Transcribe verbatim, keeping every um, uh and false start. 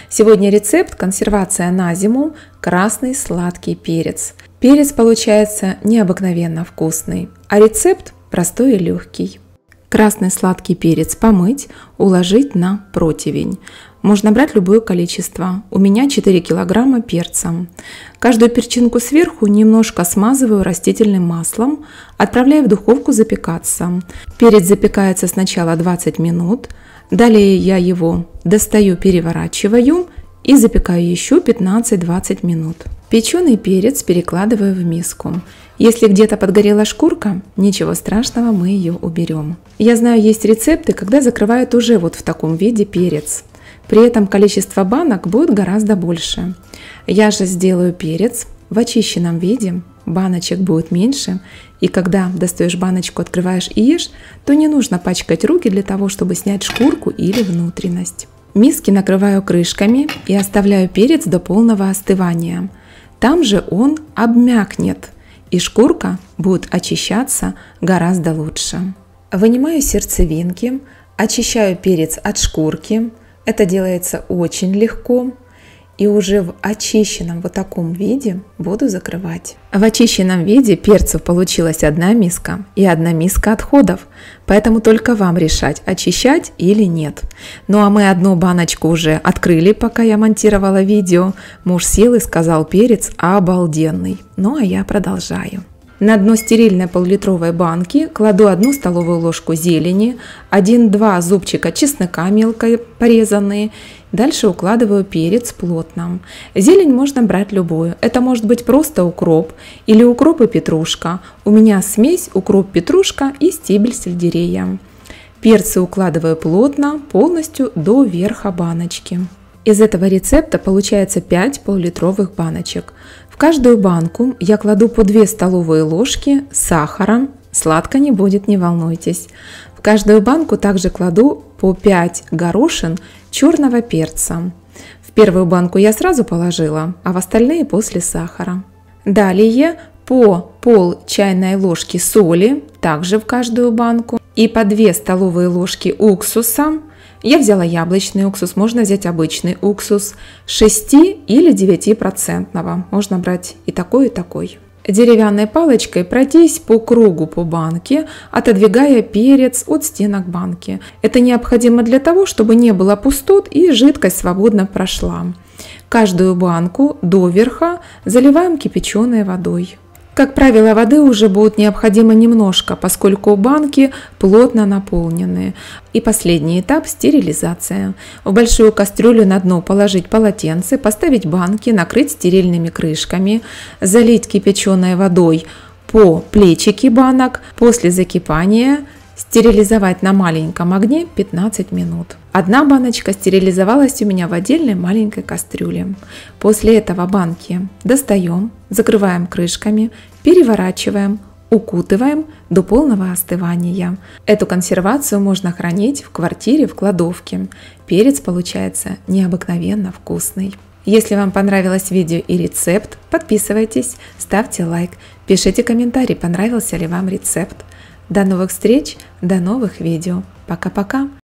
Сегодня рецепт консервация на зиму красный сладкий перец. Перец получается необыкновенно вкусный, а рецепт простой и легкий. Красный сладкий перец помыть, уложить на противень. Можно брать любое количество. У меня четыре килограмма перца. Каждую перчинку сверху немножко смазываю растительным маслом, отправляю в духовку запекаться. Перец запекается сначала двадцать минут, далее я его достаю, переворачиваю и запекаю еще пятнадцать-двадцать минут. Печеный перец перекладываю в миску. Если где-то подгорела шкурка, ничего страшного, мы ее уберем. Я знаю, есть рецепты, когда закрывают уже вот в таком виде перец. При этом количество банок будет гораздо больше. Я же сделаю перец в очищенном виде, баночек будет меньше. И когда достаешь баночку, открываешь и ешь, то не нужно пачкать руки для того, чтобы снять шкурку или внутренность. Миски накрываю крышками и оставляю перец до полного остывания. Там же он обмякнет, и шкурка будет очищаться гораздо лучше. Вынимаю сердцевинки, очищаю перец от шкурки. Это делается очень легко. И уже в очищенном вот таком виде буду закрывать. В очищенном виде перцев получилась одна миска и одна миска отходов. Поэтому только вам решать, очищать или нет. Ну а мы одну баночку уже открыли, пока я монтировала видео. Муж съел и сказал: перец обалденный. Ну а я продолжаю. На дно стерильной полулитровой банки кладу одну столовую ложку зелени, один-два зубчика чеснока мелко порезанные. Дальше укладываю перец плотно. Зелень можно брать любую. Это может быть просто укроп или укроп и петрушка. У меня смесь укроп, петрушка и стебель сельдерея. Перцы укладываю плотно, полностью до верха баночки. Из этого рецепта получается пять полулитровых баночек. В каждую банку я кладу по две столовые ложки сахара. Сладко не будет, не волнуйтесь. В каждую банку также кладу по пять горошин черного перца. В первую банку я сразу положила, а в остальные после сахара. Далее по пол чайной ложки соли, также в каждую банку. И по две столовые ложки уксуса. Я взяла яблочный уксус, можно взять обычный уксус, шести или девяти процентного. Можно брать и такой, и такой. Деревянной палочкой пройтись по кругу по банке, отодвигая перец от стенок банки. Это необходимо для того, чтобы не было пустот и жидкость свободно прошла. Каждую банку доверха заливаем кипяченой водой. Как правило, воды уже будет необходимо немножко, поскольку банки плотно наполнены. И последний этап – стерилизация. В большую кастрюлю на дно положить полотенце, поставить банки, накрыть стерильными крышками, залить кипяченой водой по плечики банок, после закипания стерилизовать на маленьком огне пятнадцать минут. Одна баночка стерилизовалась у меня в отдельной маленькой кастрюле. После этого банки достаем, закрываем крышками, переворачиваем, укутываем до полного остывания. Эту консервацию можно хранить в квартире, в кладовке. Перец получается необыкновенно вкусный. Если вам понравилось видео и рецепт, подписывайтесь, ставьте лайк, пишите комментарий, понравился ли вам рецепт. До новых встреч, до новых видео. Пока-пока!